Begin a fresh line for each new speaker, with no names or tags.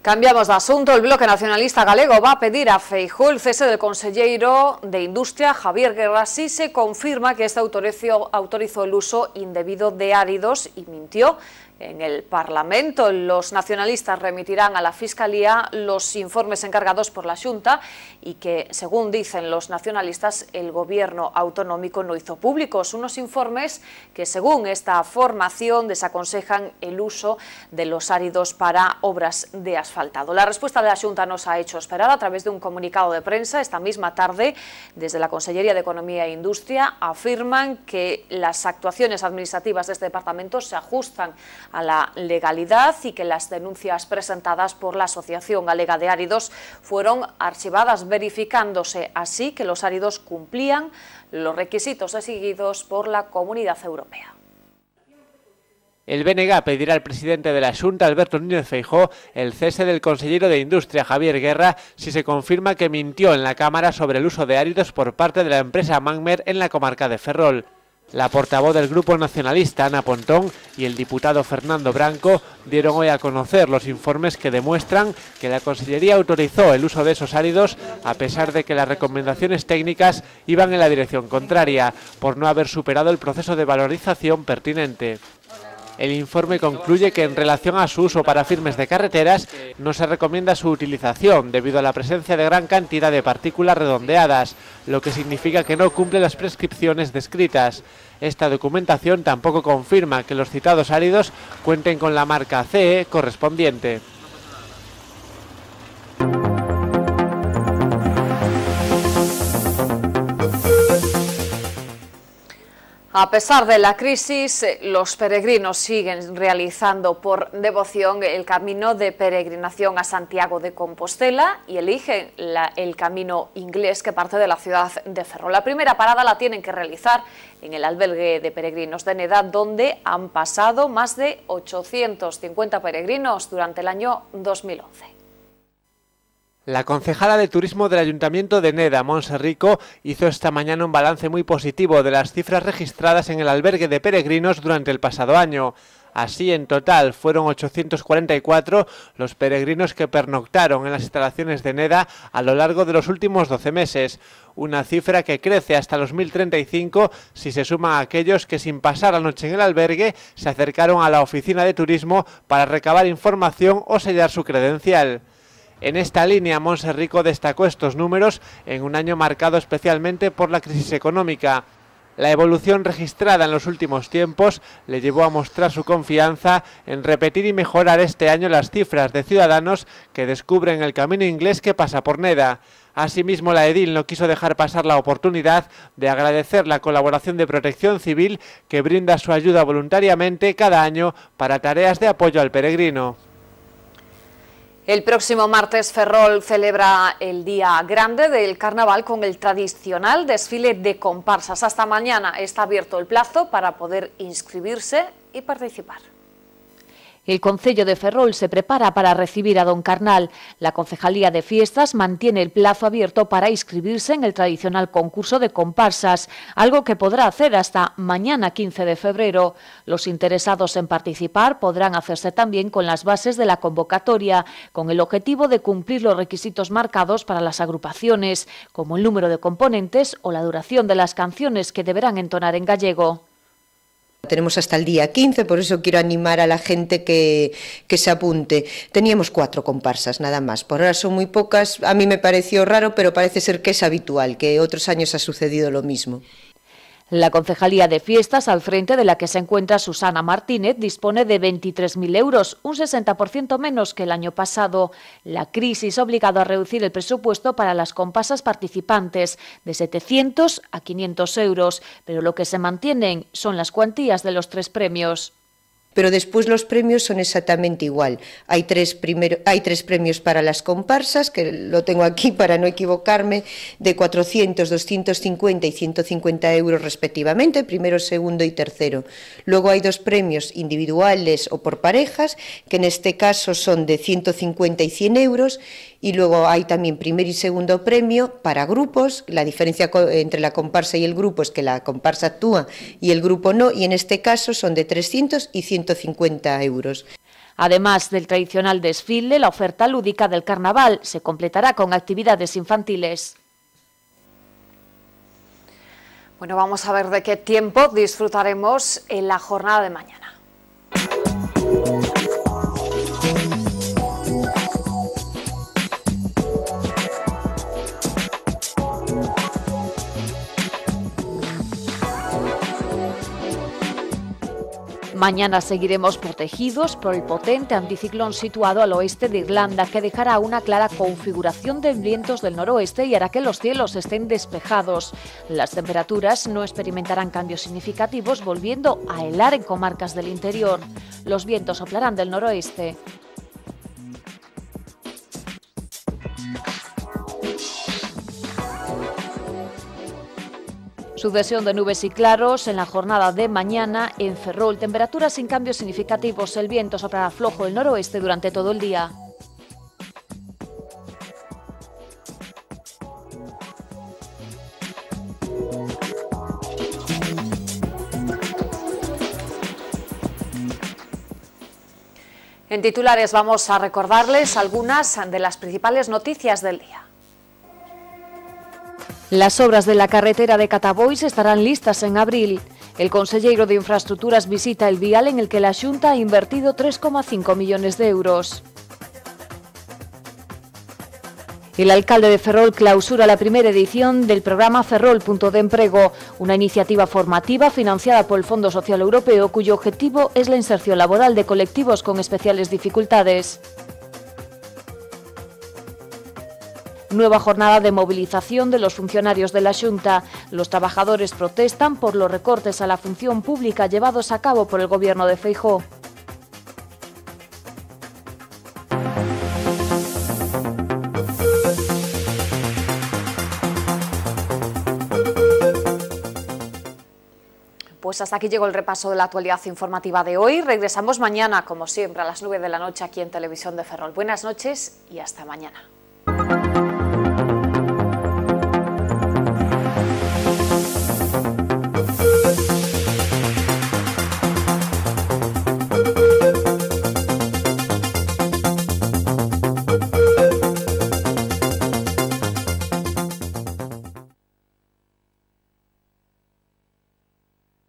Cambiamos de asunto. El Bloque Nacionalista Galego va a pedir a Feijóo el cese del conselleiro de Industria, Javier Guerra, si se confirma que este autorizó el uso indebido de áridos y mintió en el Parlamento. Los nacionalistas remitirán a la Fiscalía los informes encargados por la Xunta y que, según dicen los nacionalistas, el gobierno autonómico no hizo públicos. Unos informes que, según esta formación, desaconsejan el uso de los áridos para obras de asfaltado. La respuesta de la Xunta nos ha hecho esperar a través de un comunicado de prensa. Esta misma tarde, desde la Consellería de Economía e Industria, afirman que las actuaciones administrativas de este departamento se ajustan a la legalidad y que las denuncias presentadas por la Asociación Galega de Áridos fueron archivadas, verificándose así que los áridos cumplían los requisitos exigidos por la Comunidad Europea.
El BNG pedirá al presidente de la Xunta, Alberto Núñez Feijóo, el cese del consellero de Industria, Javier Guerra, si se confirma que mintió en la Cámara sobre el uso de áridos por parte de la empresa Mangmer en la comarca de Ferrol. La portavoz del Grupo Nacionalista, Ana Pontón, y el diputado Fernando Branco dieron hoy a conocer los informes que demuestran que la Consellería autorizó el uso de esos áridos a pesar de que las recomendaciones técnicas iban en la dirección contraria, por no haber superado el proceso de valorización pertinente. El informe concluye que en relación a su uso para firmes de carreteras no se recomienda su utilización debido a la presencia de gran cantidad de partículas redondeadas, lo que significa que no cumple las prescripciones descritas. Esta documentación tampoco confirma que los citados áridos cuenten con la marca CE correspondiente.
A pesar de la crisis, los peregrinos siguen realizando por devoción el camino de peregrinación a Santiago de Compostela y eligen el camino inglés que parte de la ciudad de Ferrol. La primera parada la tienen que realizar en el albergue de peregrinos de Neda, donde han pasado más de 850 peregrinos durante el año 2011.
La concejala de Turismo del Ayuntamiento de Neda, Montse Rico, hizo esta mañana un balance muy positivo de las cifras registradas en el albergue de peregrinos durante el pasado año. Así, en total, fueron 844 los peregrinos que pernoctaron en las instalaciones de Neda a lo largo de los últimos 12 meses, una cifra que crece hasta los 1035 si se suman a aquellos que, sin pasar la noche en el albergue, se acercaron a la oficina de turismo para recabar información o sellar su credencial. En esta línea, Montse Rico destacó estos números en un año marcado especialmente por la crisis económica. La evolución registrada en los últimos tiempos le llevó a mostrar su confianza en repetir y mejorar este año las cifras de ciudadanos que descubren el camino inglés que pasa por Neda. Asimismo, la edil no quiso dejar pasar la oportunidad de agradecer la colaboración de Protección Civil, que brinda su ayuda voluntariamente cada año para tareas de apoyo al peregrino.
El próximo martes Ferrol celebra el día grande del carnaval con el tradicional desfile de comparsas. Hasta mañana está abierto el plazo para poder inscribirse y participar.
El concello de Ferrol se prepara para recibir a Don Carnal. La Concejalía de Fiestas mantiene el plazo abierto para inscribirse en el tradicional concurso de comparsas, algo que podrá hacer hasta mañana 15 de febrero. Los interesados en participar podrán hacerse también con las bases de la convocatoria, con el objetivo de cumplir los requisitos marcados para las agrupaciones, como el número de componentes o la duración de las canciones que deberán entonar en gallego.
Tenemos hasta el día 15, por eso quiero animar a la gente que se apunte. Teníamos 4 comparsas, nada más. Por ahora son muy pocas, a mí me pareció raro, pero parece ser que es habitual, que otros años ha sucedido lo mismo.
La Concejalía de Fiestas, al frente de la que se encuentra Susana Martínez, dispone de 23.000 euros, un 60% menos que el año pasado. La crisis ha obligado a reducir el presupuesto para las comparsas participantes, de 700 a 500 euros, pero lo que se mantienen son las cuantías de los 3 premios.
Pero después los premios son exactamente igual. Hay tres premios para las comparsas, que lo tengo aquí para no equivocarme, de 400, 250 y 150 euros respectivamente, primero, segundo y tercero. Luego hay 2 premios individuales o por parejas, que en este caso son de 150 y 100 euros, y luego hay también primer y segundo premio para grupos. La diferencia entre la comparsa y el grupo es que la comparsa actúa y el grupo no, y en este caso son de 300 y 150 euros.
Además del tradicional desfile, la oferta lúdica del carnaval se completará con actividades infantiles.
Bueno, vamos a ver de qué tiempo disfrutaremos en la jornada de mañana.
Mañana seguiremos protegidos por el potente anticiclón situado al oeste de Irlanda, que dejará una clara configuración de vientos del noroeste y hará que los cielos estén despejados. Las temperaturas no experimentarán cambios significativos, volviendo a helar en comarcas del interior. Los vientos soplarán del noroeste. Sucesión de nubes y claros en la jornada de mañana en Ferrol. Temperaturas sin cambios significativos. El viento soplará flojo del noroeste durante todo el día.
En titulares vamos a recordarles algunas de las principales noticias del día.
Las obras de la carretera de Catabois estarán listas en abril. El conselleiro de Infraestructuras visita el vial en el que la Xunta ha invertido 3,5 millones de euros. El alcalde de Ferrol clausura la primera edición del programa Ferrol Punto de Emprego, una iniciativa formativa financiada por el Fondo Social Europeo cuyo objetivo es la inserción laboral de colectivos con especiales dificultades. Nueva jornada de movilización de los funcionarios de la Xunta. Los trabajadores protestan por los recortes a la función pública llevados a cabo por el gobierno de Feijóo.
Pues hasta aquí llegó el repaso de la actualidad informativa de hoy. Regresamos mañana, como siempre, a las 9 de la noche aquí en Televisión de Ferrol. Buenas noches y hasta mañana.